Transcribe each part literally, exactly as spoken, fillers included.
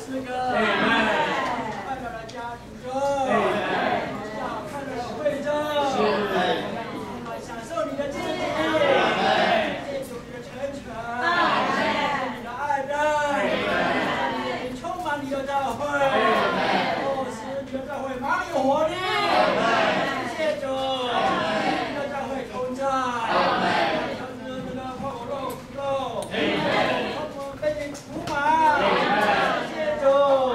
诗歌，快乐的家庭中，快乐的会中，享受你的经历，借助你的成全，你的爱戴，充满你的教会，哦，使你的教会满有活力，谢谢主，你的教会同在，像是那个破口肉肉，我们被你涂满，谢谢主。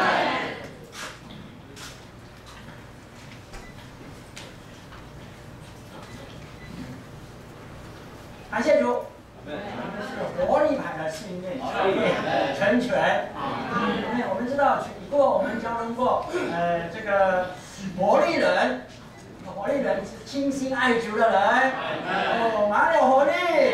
感谢主，我们是活力派的训练、操练、成全。因为我们知道，以过我们交通过，呃，这个活力人，活力人是倾心爱主的人，哦，蛮有活力。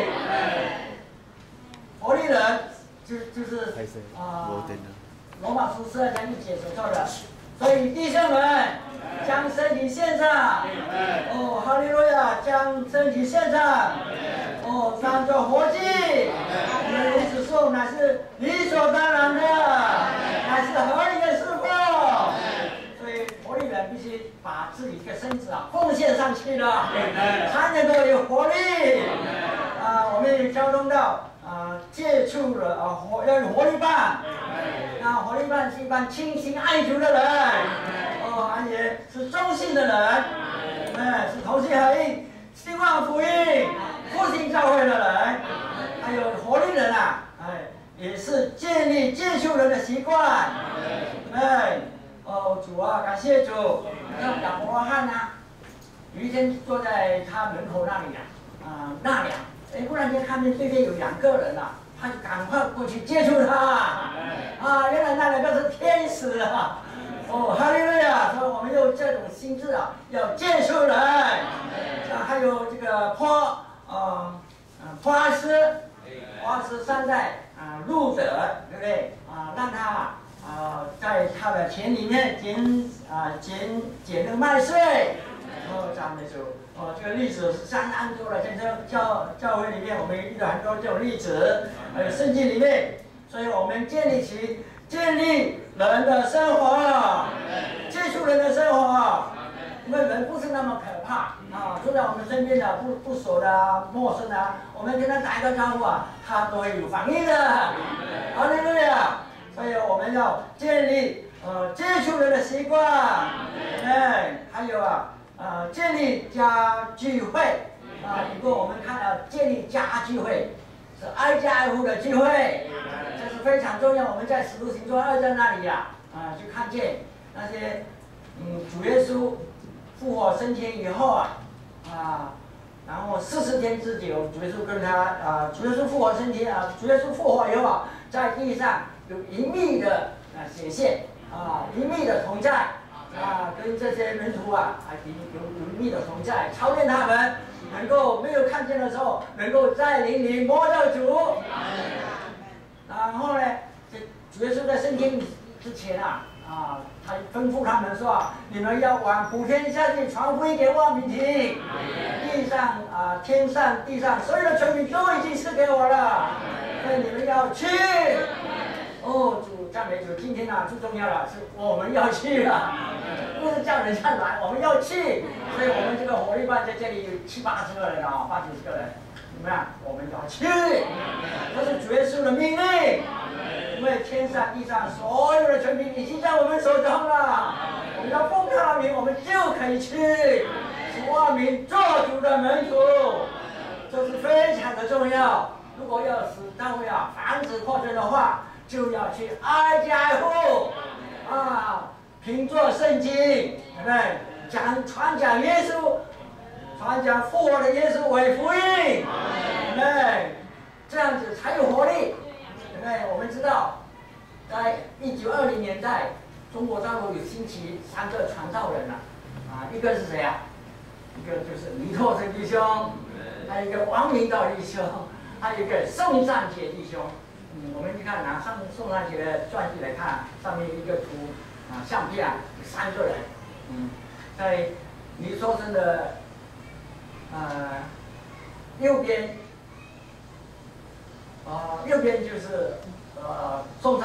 活力人就就是啊，罗马书十二章一节所说的。所以弟兄们，将身体献上，哦，哈利路亚，将身体献上。 哦，当作活祭，你们如此做乃是理所当然的，乃是合理的侍奉。所以活力人必须把自己的身子啊奉献上去了，才能够有活力。啊，我们也交通到啊，接触了啊活要有活力棒。啊，活力棒是一般倾心爱主的人，哦，而且是忠信的人，哎，是同心合意，兴旺福音。 复兴教会的人，还有活力人啊，哎，也是建立接触人的习惯。哎，哦，主啊，感谢主。像亚伯拉罕啊，有一天坐在他门口那里啊，啊、呃、纳凉，哎，忽然间看见对面有两个人啊，他就赶快过去接触他。啊，原来那两个是天使啊。哦，哈利路亚！所以我们有这种心智啊，要接触人。啊，还有这个坡。 啊，啊，波阿斯，波阿斯三代啊，路德，对不对？啊，让他啊，在他的田里面捡啊捡捡那个麦穗，哦，赞美主，哦，这个例子是相当多的，在这教教会里面，我们遇到很多这种例子，还有圣经里面，所以我们建立起建立人的生活，接触人的生活。 因为人不是那么可怕啊，就在我们身边的不不熟的啊、陌生的啊，我们跟他打一个招呼啊，他都会有反应的。哈利路亚！所以我们要建立呃接触人的习惯，哎，还有啊呃建立家聚会啊，如果我们看到建立家聚会是挨家挨户的聚会，这是非常重要。我们在使徒行传二章那里呀啊，就看见那些嗯主耶稣。 复活升天以后啊，啊，然后四十天之久，主耶稣跟他啊，主耶稣复活升天啊，主耶稣复活以后啊，在地上有隐秘的啊显现啊，隐秘的同在啊，跟这些门徒啊啊有有有隐秘的同在，操练他们能够没有看见的时候，能够在灵里摸到主。然后呢，这主耶稣在升天之前啊。 啊，他吩咐他们说：“你们要往普天下去传福音给万民听。地上啊，天上地上所有的权柄都已经赐给我了，所以你们要去。”哦，主赞美主！今天啊，最重要的是我们要去啊，不是叫人家来，我们要去。所以我们这个活力班在这里有七八十个人啊，八九十个人，怎么样？我们要去，这是主耶稣的命令。 因为天上地上所有的权柄已经在我们手中了，我们要奉他的名，我们就可以去，使万民做主的门徒，这是非常的重要。如果要使教会啊防止扩张的话，就要去挨家挨户，啊，凭着圣经，对不对？讲传讲耶稣，传讲复活的耶稣为福音，对不对？这样子才有活力。 对，我们知道，在一九二零年代，中国大陆有兴起三个传道人了，啊，一个是谁啊？一个就是倪柝声弟兄，还有一个王明道弟兄，还有一个宋善杰弟兄。嗯，我们去看拿上宋善杰的传记来看，上面一个图啊，相片啊，有三个人。嗯，在倪柝声的呃右边。 啊、呃，右边就是呃宋善杰，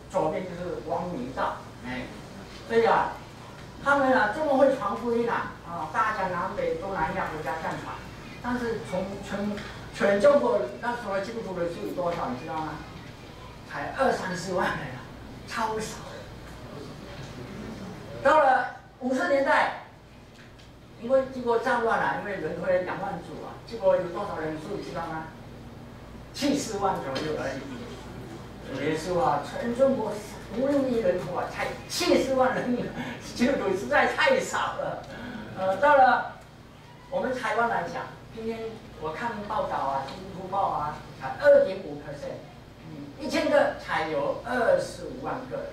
左边就是光明道，哎，所以啊，他们啊这么会传福音啊，啊，大江南北东南亚国家这样传，但是从全全中国那时候基督徒人数有多少，你知道吗？才二三十万人啊，超少的。到了五十年代，因为经过战乱啊，因为人口有两万组啊，结果有多少人数你知道吗？七十万左右而已。耶稣啊，全中国五六亿人口啊，才七十万人，基督徒实在太少了。呃，到了我们台湾来讲，今天我看报道啊，《基督徒报》啊，才二点五 percent， 嗯，一千个才有二十五万个人。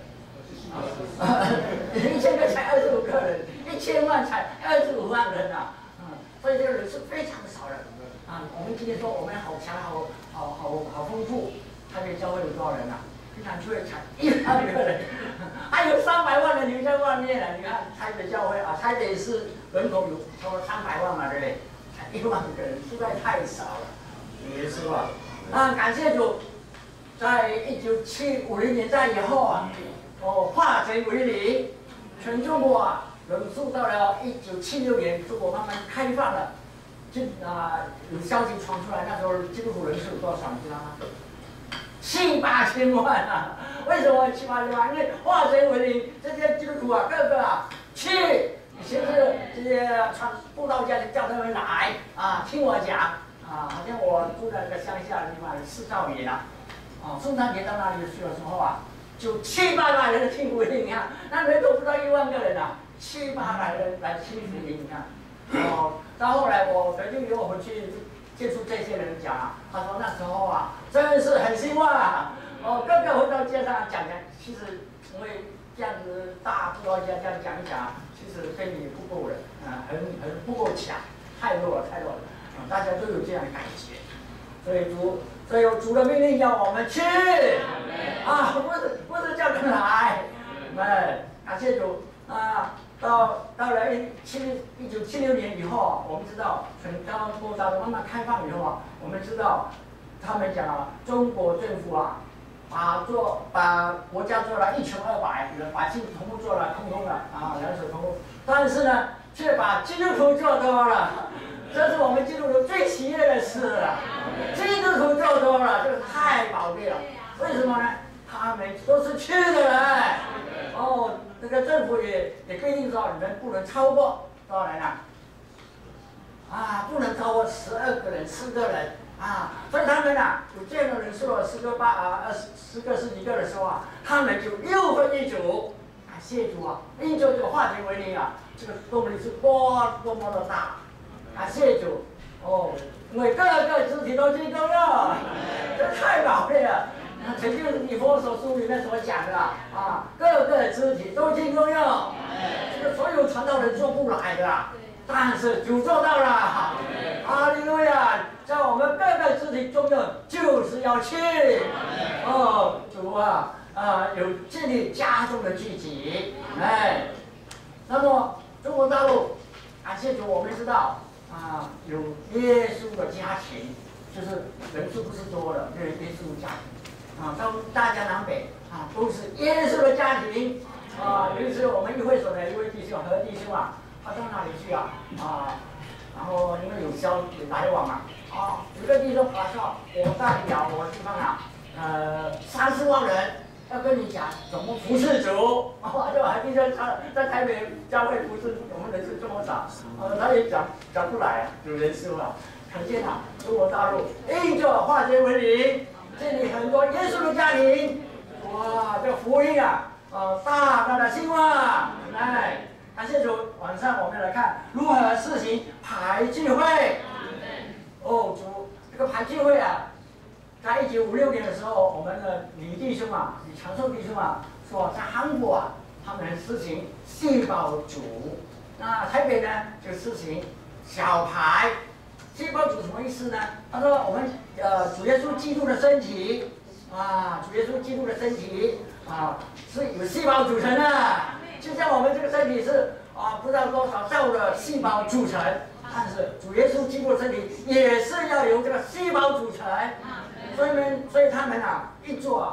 一千个才二十五个人，一千万才二十五万人啊，嗯，所以这个人是非常少的啊。我们今天说我们好强，好好好好丰富，台北教会有多少人啊？平常就会才一万个人，还有三百万人留在外面了。你看台北教会啊，台北市人口有超过三百万嘛，对不对？才一万个人，实在太少了。也是吧？啊，感谢主，在一九七五零年代以后啊。哦，化贼为零，全中国啊，人数到了一九七六年，中国慢慢开放了，就啊有消息传出来，那时候基督徒人数有多少，你知道吗？七八千万啊！为什么七八千万？因为化贼为零，这些基督徒啊，个个啊去，以前是这些传布道家就叫他们来啊，听我讲啊，好像我住在那个乡下的地方，四兆爷啊，啊，圣诞节到那里去的时候啊。就七八百人的听福音，你看，那人都不到一万个人啊，七八百人来听福音，你看，哦，到后来我回去以后回去接触这些人讲啊，他说那时候啊，真是很兴旺啊，哦，个个回到街上讲讲，其实因为这样子大布道家这样讲一讲，其实对你不够人啊，很很不够强，太弱了，太弱了，啊，大家都有这样的感觉，所以主。所以主的命令要我们去啊，不是不是叫人来，哎，感谢主啊！到到了一七一九七六年以后，我们知道全中国大陆慢慢开放以后啊，我们知道他们讲啊，中国政府啊，把做把国家做了一穷二白，百姓同步做了空空的啊，两手空空，但是呢，却把基督徒做多了。这是我们基督徒最喜悦的事了，基督徒做多了，这个太宝贵了。为什么呢？他们都是去的人，哦，这个政府也也规定说，你们不能超过多少人啊？啊，不能超过十二个人、四个人啊。所以他们啊，有这样的人数了，十个八啊，二十十个十几个的时候啊，他们就六分一组，感谢主啊！因着这个化敌为零啊，这个动力是多多么的大。感谢主，哦，因为各个肢体都进功用，这太宝贵了。曾经以弗所书里面所讲的啊，各个肢体都进功用，这个所有传道人做不来的，但是主做到了。哈利路亚！在我们各个肢体中用，就是要去。哦，主啊，啊，有建立家中的聚集，哎，那么中国大陆，感谢主，我们知道。啊，有耶稣的家庭，就是人数不是多的，就是耶稣的家庭。啊，到大江南北啊，都是耶稣的家庭。啊，有一次我们议会所的一位弟兄何弟兄啊，他到哪里去啊？啊，然后因为有消有来往嘛，啊，有个弟兄跑来说，我大表我地方啊，呃，三四万人。要跟你讲怎么服侍主，啊，就还弟兄他在台北教会服侍，我们人数这么少，呃，他也讲讲不来啊，有人数啊，可见啊，中国大陆因着化贼为零，建立很多耶稣的家庭，哇，这福音啊，呃，大大的兴旺，来，感谢主，晚上我们来看如何施行排聚会，哦，主这个排聚会啊。在一九五六年的时候，我们的李弟兄啊，李长寿弟兄啊，说在韩国啊，他们实行细胞主，那台北呢就实行小排。细胞主什么意思呢？他说我们呃主耶稣基督的身体啊，主耶稣基督的身体啊是由细胞组成的，就像我们这个身体是啊不知道多少兆的细胞组成，但是主耶稣基督的身体也是要由这个细胞组成。所以们，所以他们啊，一做啊，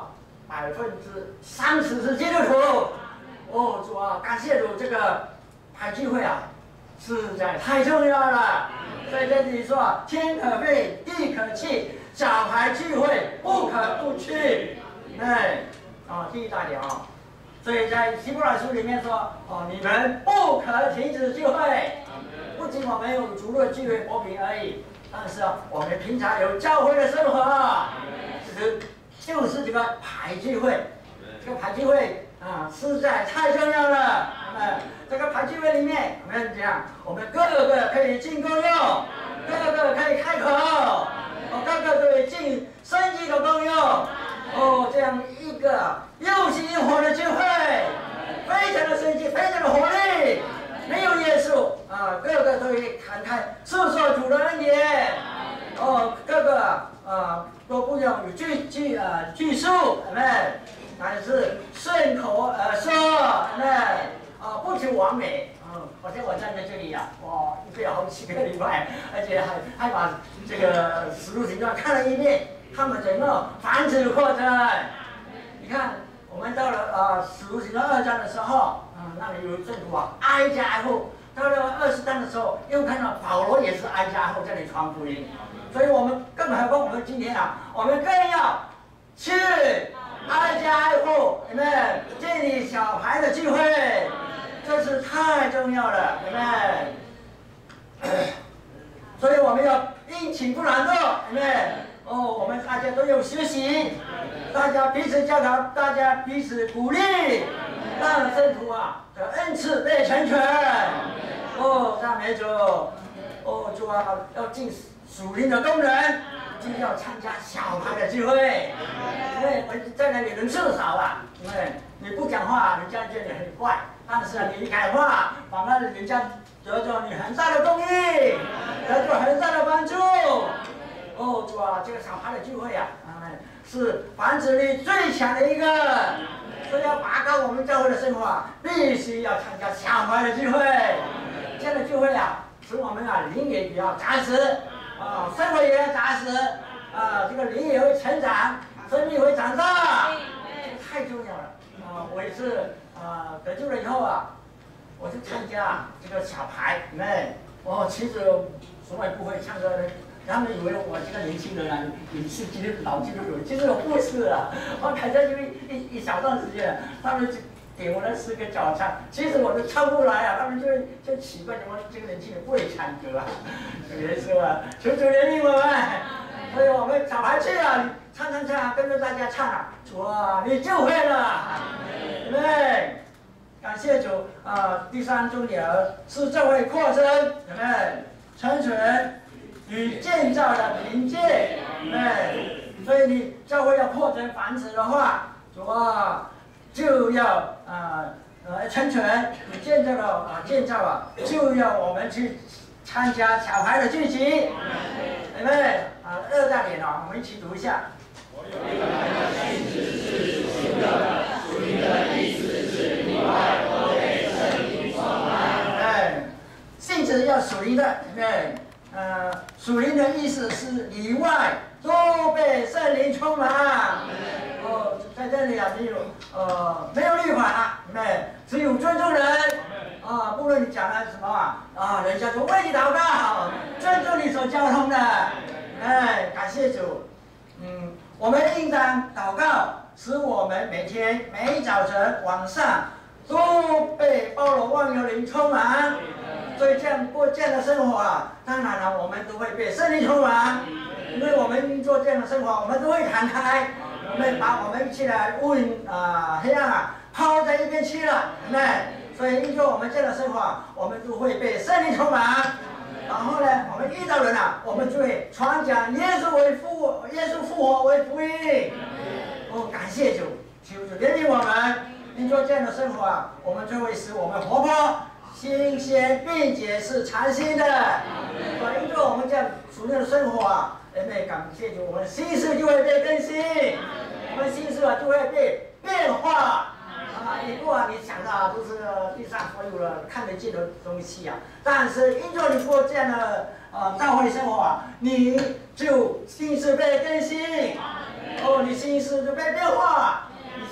百分之三十是基督徒。哦，主啊，感谢主，这个排聚会啊，实在太重要了。所以这里说，天可废，地可弃，小孩聚会不可不去。哎，啊，第一大点啊。所以在希伯来书里面说，哦，你们不可停止聚会。不仅我们有主日聚会活平而已，但是啊，我们平常有教会的生活，其实就是这个排聚会。这个排聚会啊，实在太重要了。呃，这个排聚会里面，我们讲，我们各个可以进公用，各个可以开口，哦，各个可以进生机的公用。哦，这样一个又新又活的聚会，非常的生机，非常的活力。没有耶稣啊，个个都可以侃侃诉说主的恩典。哦，个个啊都不用有拘拘啊拘束，哎，但是顺口而说，哎，啊不求完美。嗯，好像我站在这里呀、啊，哇，一个好几个礼拜，而且还还把这个《使徒行传》看了一遍，他们怎么繁殖扩增？你看，我们到了啊《使徒行传》二章的时候。嗯，那里有圣徒啊，挨家挨户。到了二十章的时候，又看到保罗也是挨家挨户这里传福音，所以我们更何况我们今天啊，我们更要去挨家挨户，有没有建立小孩的聚会？这是太重要了，有没有？所以我们要殷勤不懒惰，有没有？哦，我们大家都有学习，大家彼此教导，大家彼此鼓励。让圣徒啊的恩赐被成全。哦，赞美主。哦，主啊，要尽属灵的功能，就要参加小孩的聚会。因为在那里人数少啊，因为你不讲话，人家觉得很怪；但是你一讲话，反而人家得着你很大的供应，得着很大的帮助。哦，主啊，这个小孩的聚会啊，是繁殖力最强的一个。所以要拔高我们教会的生活啊，必须要参加小孩的聚会。这样的聚会啊，使我们啊灵也比较扎实，啊生活也要扎实，啊这个灵也会成长，生命会长大，这个太重要了。啊，我也是啊得救了以后啊，我去参加这个小牌，你们，我其实从来不会唱歌的。他们以为我这个年轻人啊，也是基督老基督徒，其实我不是啊。我参加就一一小段时间，他们就点我的诗歌叫我唱，其实我都唱不来啊。他们就就奇怪，怎么这个年轻人不会唱歌啊？也是吧？求主怜悯我们。所以我们小孩去啊，唱唱唱，跟着大家唱啊，主啊，你就会了，对不对？感谢主啊、呃！第三重点是教会扩增，对不对？成全。与建造的凭借，哎，所以你教会要扩增繁殖的话，主啊，就要啊呃成全与建造的啊建造啊，就要我们去参加小孩的聚集，对不对？啊，二大点啊，我们一起读一下。我有一个性质是属灵的，属灵的意思是里外都被圣灵充满。哎，性质要属灵的，对不对？呃，属灵的意思是里外都被圣灵充满。哦，在这里啊，没有呃没有律法啊，没只有尊重人啊。不论你讲了什么啊，啊，人家就为你祷告，尊重你所交通的。哎，感谢主。嗯，我们应当祷告，使我们每天每早晨晚上都被包罗万有灵充满。所以这样过这样的生活啊，当然了，我们都会被圣灵充满。因为我们做这样的生活，我们都会敞开，我们把我们一起来乌云啊、黑暗啊抛在一边去了，对不对？所以因着我们这样的生活，我们都会被圣灵充满。然后呢，我们遇到人啊，我们就会传讲耶稣为复耶稣复活为福音。哦，感谢主，求主怜悯我们。因着这样的生活啊，我们就会使我们活泼。新鲜并且是全新的，所以因着我们这样熟练的生活啊，人们感谢主，我们心思就会被更新，我们心思啊就会被变化。啊，一路啊你想的啊都是地上所有的看得见的东西啊，但是因着你过这样的呃教会生活啊，你就心思被更新，哦，你心思就被变化。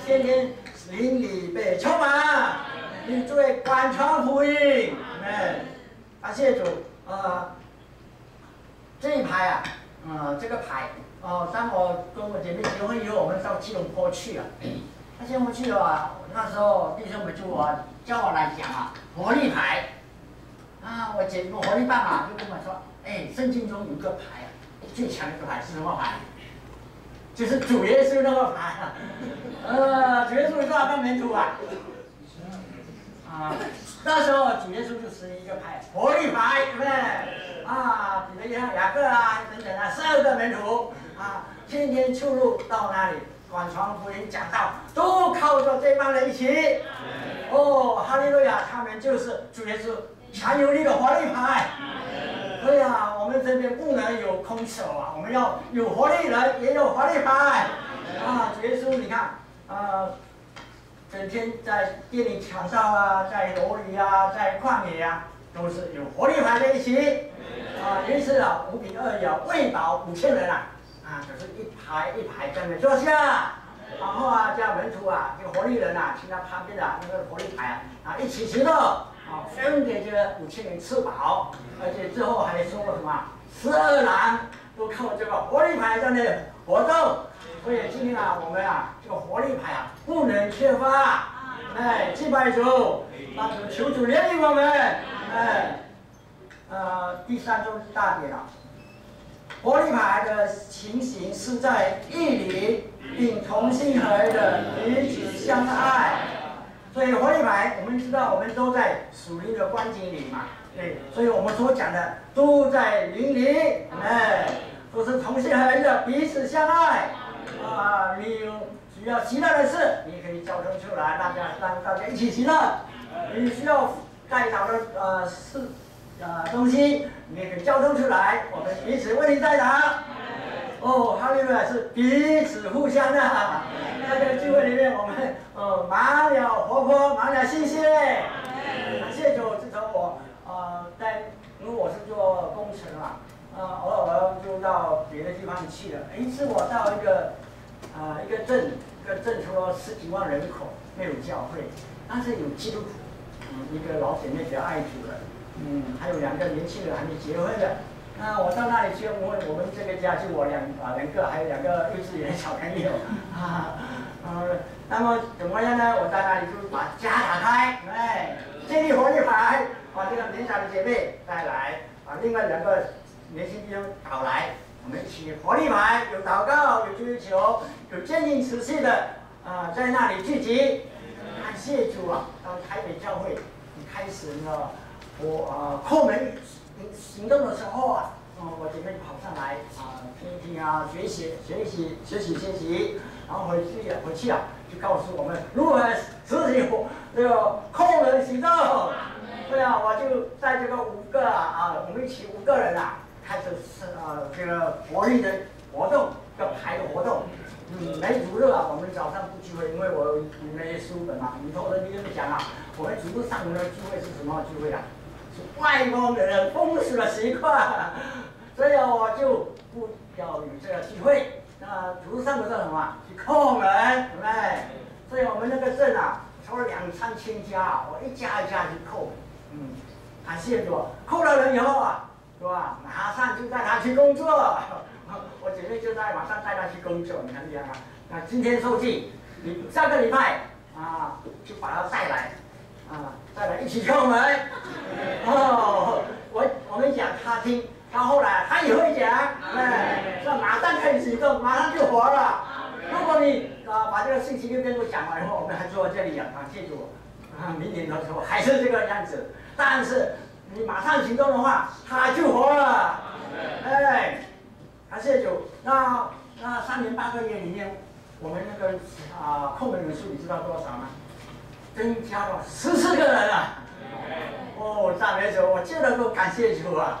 天天邻里被充满，你作为广传福音，哎，感谢主，呃，这一排啊，呃，这个排，哦、呃，当我跟我姐妹结婚以后，我们到基隆坡去了，那结婚去了啊，那时候弟兄们就我叫我来讲啊，活力牌，啊，我姐我活力棒啊，就跟我说，哎，圣经中有个牌啊，最强的一个牌是什么牌？就是主耶稣那个牌啊，呃，主耶稣有多少个门徒啊？啊，那时候主耶稣就是一个牌，活力牌，对不对？啊，彼得、约翰、雅各啊，等等啊，十二个门徒啊，天天出入到那里广传福音、讲道，都靠着这帮人一起。哦，哈利路亚，他们就是主耶稣强有力的活力牌。所以啊，我们这边不能有空手啊，我们要有活力人，也有活力牌。啊，主耶稣，你看，呃，整天在店里抢道啊，在楼里啊，在旷野啊，都是有活力牌在一起。啊，于是啊，五比二要喂饱五千人啊，啊，就是一排一排在那坐下，然后啊，叫门徒啊，这个活力人啊，请他旁边的那个活力牌啊，啊，一起行动。啊，分给这个五千人吃饱，而且之后还说了什么？十二郎都靠这个活力牌在那活动，所以今天啊，我们啊，这个活力牌啊，不能缺乏。哎，祭拜主，帮主求主怜悯我们。哎，呃，第三周大典啊，活力牌的情形是在义理并同心合一的彼此相爱。所以活力牌，我们知道我们都在属灵的光景里嘛，对，所以我们所讲的都在灵里，哎，都是同心合一的，彼此相爱。啊，你有需要喜乐的事，你可以交通出来，大家让大家一起喜乐。你需要带导的呃事呃东西，你也可以交通出来，我们彼此为你带导。哦，哈利路亚是彼此互相的。在这个聚会里面，我们呃满了活泼，满了新鲜。感谢主，自从我呃在，因为我是做工程嘛，呃偶尔就到别的地方去了。一次我到一个啊、呃、一个镇，一个镇除了十几万人口没有教会，但是有基督徒，嗯，一个老姐妹比较爱主的，嗯，还有两个年轻人还没结婚的。那我到那里去，我我们这个家就我两啊两个，还有两个幼稚园小朋友啊，呃，那么怎么样呢？我在那里就把家打开，哎，建立活力牌，把这个年长的姐妹带来，把另外两个年轻弟兄找来，我们一起活力牌，有祷告，有追求，有坚定持续的啊、呃，在那里聚集。感谢主啊！到台北教会，你开始呢，我啊叩门。行动的时候啊，嗯，我姐妹跑上来啊，听一听啊，学习学习学习学习，然后回去回去啊，就告诉我们如何实行这个叩门行动。对啊，我就在这个五个啊，我们一起五个人啊，开始是啊这个活力的活动，要排的活动。嗯，每主日啊，我们早上不聚会，因为我有那些书本嘛，里头的你跟你讲啊，我们主日上午的聚会是什么聚会啊？外邦人风俗的习惯，所以我就不要有这个机会。那主日上午是什么？去叩门，对不对？所以我们那个镇啊，超了两三千家，我一家一家去叩门。嗯，感谢主，叩了人以后啊，是吧？马上就带他去工作，我姐妹就在马上带他去工作。你看这样啊？那今天受祭，你下个礼拜啊，就把他带来。啊，再来一起敲门。哦，我我们讲他听，到后来他也会讲，哎，那马上开始行动，马上就活了。如果你啊把这个信息跟跟我讲完以后，我们还坐在这里啊，啊，记住，啊，明年的时候还是这个样子。但是你马上行动的话，他就活了。哎，感谢主。那那三年八个月里面，我们那个啊叩门人数，你知道多少吗？增加了十四个人啊！哦，赞美主，我见了都感谢主啊！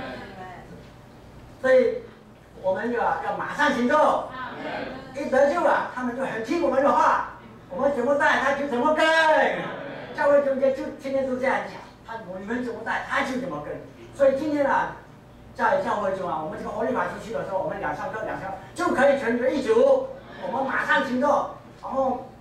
所以，我们要要马上行动。一得救啊，他们就很听我们的话，我们怎么带他就怎么跟。教会中间就天天都这样讲，他你们怎么带他就怎么跟。所以今天啊，在教会中啊，我们这个活力牌出去的时候，我们两三个两三个就可以成为一组，我们马上行动，然后。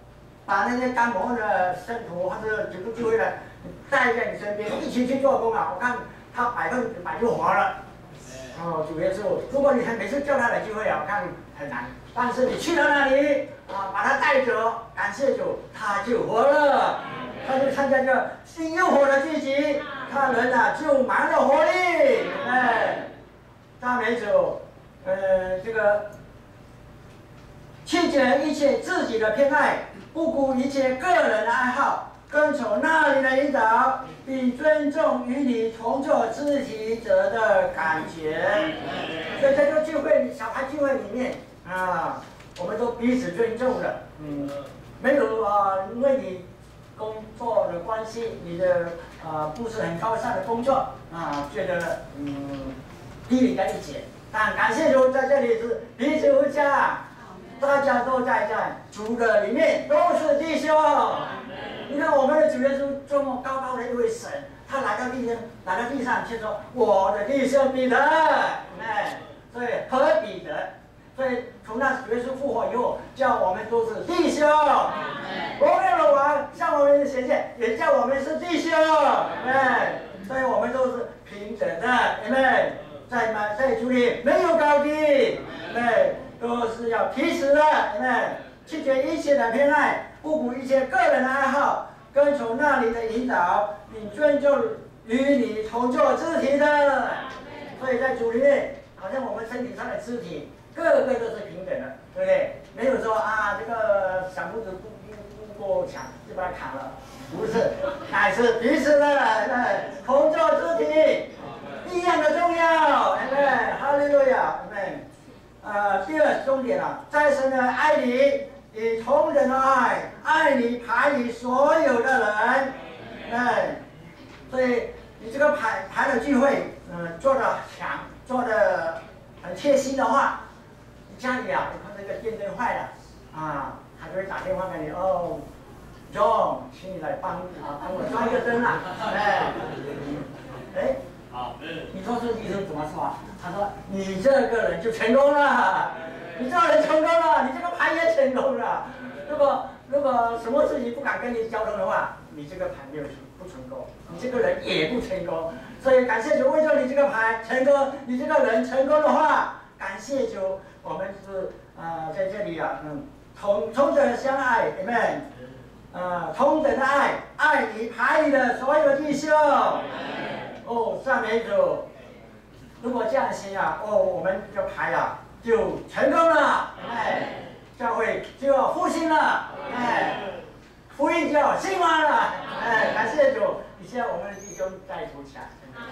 把那些干某的圣徒或者基督教会的带在你身边，一起去做工啊！我看他百分之百就活了。哦，主耶稣，如果你每次叫他来聚会啊，我看很难。但是你去到那里啊，把他带走，感谢主，他就活了，他就参加这新又活的聚集，他人啊就满了活力。哎，赞美主，呃，这个弃绝一切自己的偏爱，不顾一切个人的爱好，跟从那里的引导，并尊重与你同做肢体者的感觉。所以在这个聚会、小孩聚会里面啊，我们都彼此尊重的，嗯，没有啊，因为你工作的关系，你的啊不是很高尚的工作啊，觉得嗯低你的一截。但感谢主，在这里是彼此互相，大家都在在主的里面，都是弟兄。你看我们的主耶稣这么高高的一位神，他来到地上，来到地上却说：“我的弟兄彼得。”哎，所以和彼得，所以从那主耶稣复活以后，叫我们都是弟兄。荣耀的王向我们显现，也叫我们是弟兄。哎，所以我们都是平等的，因为在在主里没有高低，哎，都是要彼此的，哎，拒绝一切的偏爱。不顾一切个人的爱好，跟从那里的引导，并尊重与你同做肢体的。所以在主里面，好像我们身体上的肢体，个个都是平等的，对不对？没有说啊，这个小拇指不不不够强，就把它砍了，不是，乃是彼此的，哎，同做肢体，一样的重要，哎，哈利路亚，哎，呃，第二重点啊，在神的爱里。以同等的爱爱你排你所有的人，哎，所以你这个排排的聚会，嗯、呃，做的强，做的很贴心的话，你家里啊，你看这个电灯坏了，啊，他就会打电话给你，哦 ，John， 请你来帮啊，帮我装一个灯啊，哎，哎，好，你说这医生怎么说啊？他说你这个人就成功了。你这个人成功了，你这个牌也成功了。如果如果什么事情不敢跟你交通的话，你这个牌没有不成功，你这个人也不成功。所以感谢主，为了你这个牌成功，你这个人成功的话，感谢主，我们是啊、呃、在这里啊，嗯，同同等相爱 ，amen， 啊、呃，同等的爱，爱你牌里的所有弟兄。哦，赞美主。如果这样行啊，哦，我们这个牌啊。就成功了，哎，教会就要复兴了，哎，福音就要兴旺了，哎，感谢主！以下我们的弟兄带头起来。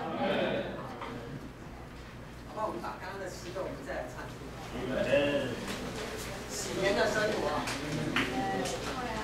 好吧，我们把刚刚的诗歌我们再来唱出来。喜年的生活。